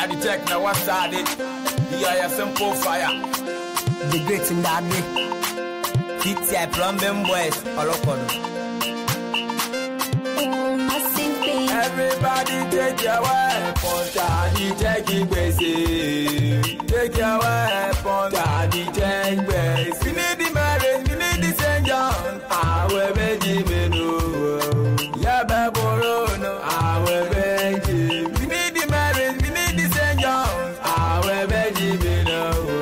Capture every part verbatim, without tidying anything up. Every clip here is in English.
Daddy check now what's that it? The I simple fire. The great in that day. T T I plumbing boys all up on. Massive Beatz. Everybody take your weapon, Daddy take it crazy. Take your weapon, Daddy take base. We need the marriage, we need the Saint John. I will be Jimeno. Yeah, Baborono, I will be Jim. We need the marriage, we need the Saint John. I will be Jimeno.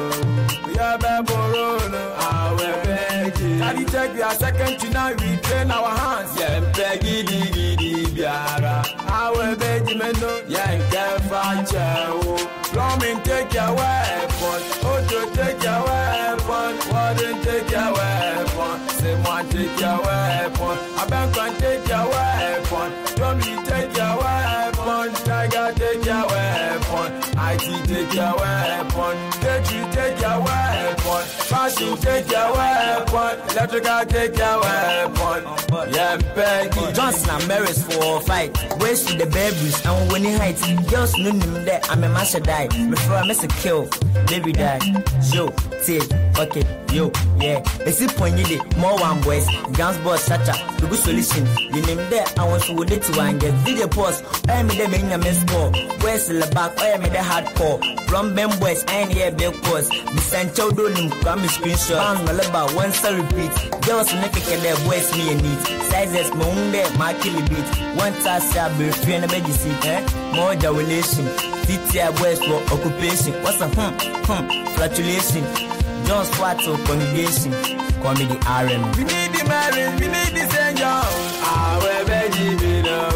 Yeah, Baborono, I will be Jim. Daddy take your second tonight, we train our hands. Yeah, Peggy, Didi, Didi, Biara. I will be Jimeno. Yeah, and Kefacho. Plumbing, take your weapon. Auto, take your weapon. Water, take your weapon. Someone, take your weapon. Abankan, take your weapon. Tommy, take your weapon. Tiger, take your weapon. I T, take your weapon. K three, take your weapon. Fashion, take your weapon. Electrical, take your weapon. Yeah, Peggy. Johnson and Mary's for fight. Where's the babies and when he hides? Girls know him there. I'm a master die. Before I miss a kill, baby die. Yo, take, okay, yo, yeah. It's a point you did. More one boys, guns boss, such a good solution. You name there, I want to would it to and get video post. I am the main miss ball. Where's the back? I am the hardcore. From them boys, I ain't here big post. The Sancho Dolim, come screenshot. I'm all about once I repeat. Girls make it their boys me and need. Sizes, moon there, my killy beat. One task, I'll be free and a baby seat, eh? More relation. T T I boys for occupation. What's a hmm, hmm, flatulation? John Swat to congregation. Call me the R M. We need the marriage, we need the Saint John. I will beg you, no.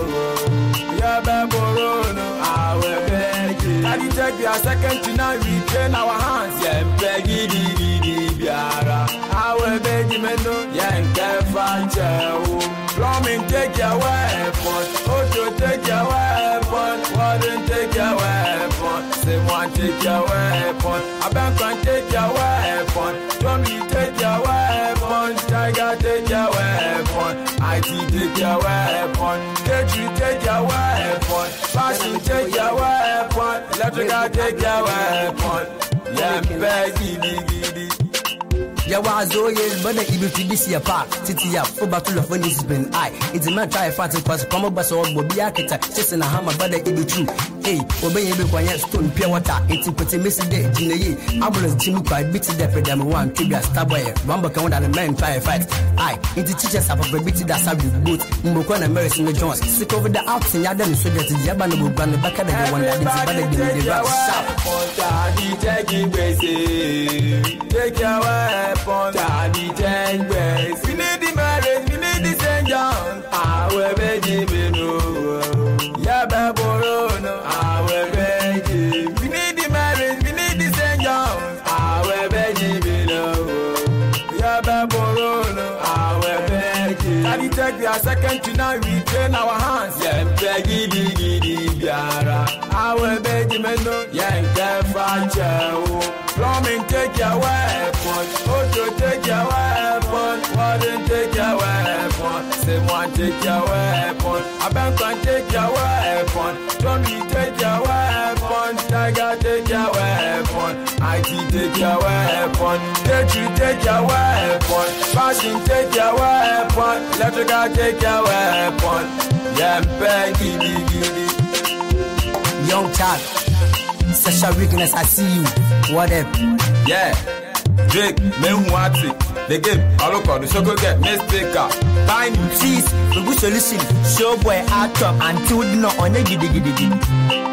Yeah, Baborono, I will beg you. Daddy check your second tonight, we train our hands. Yeah, Peggy, Didi, Didi, Biara. I will beg you, no. Yeah, and Kefacho. Plumbing, take your weapon. Auto, take your weapon. Water, take your weapon. Someone, take your weapon. Abankan, take your weapon. Tommy, take your weapon. Tiger, take your weapon. I T, take your weapon. K three, take your weapon. Fashion, take your weapon. Electrical, take your weapon. Yeah, Peggy, Didi. Yeah, was all years, but the able to this year park. T T I for battle of when this been I. It's a man try fighting pass, come up bus or be architect, just in a hammer, but the able to. Hey, obey able quiet stone, pure water, eighty put a missing day, Gina. Ambulance Jimmy quite beat the for them one, trigger star boy, Rumble count and a man try fight. I, in the teachers have a beat that savage boot, Mokon and Mary Singer Jones. Sick over the outs and Yadan, so that the Yaban will run the back of the one that is better than the rock sharp. Take your weapon, Daddy, take grace. We need the marriage, we need the Saint John. I will beg you, no. Yeah, Baborono, I will beg you. We need the marriage, we need the Saint John. I will beg you, no. Yeah, Baborono, I will beg you. Daddy, take your second tonight, we train our hands. Yeah, Peggy, Didi, Didi, Biara. I will beg you, no. Yeah, and Kefacho. Plumbing, take your weapon. Auto, take your weapon. Water, take your weapon. Someone, take your weapon. Abankan, take your weapon. Tommy, take your weapon. Tiger, take your weapon. I T, take your weapon. K three, take your weapon. Fashion, take your weapon. Electrical, take your weapon. Yeah, Peggy, Didi. Young child. Sasha weakness, I see you. Whatever. Yeah. Drake, men what it. The game, I look on the so go get mistaker. Fine cheese, the good solution. Show boy, out top, and two no on the giddy giddy giddy.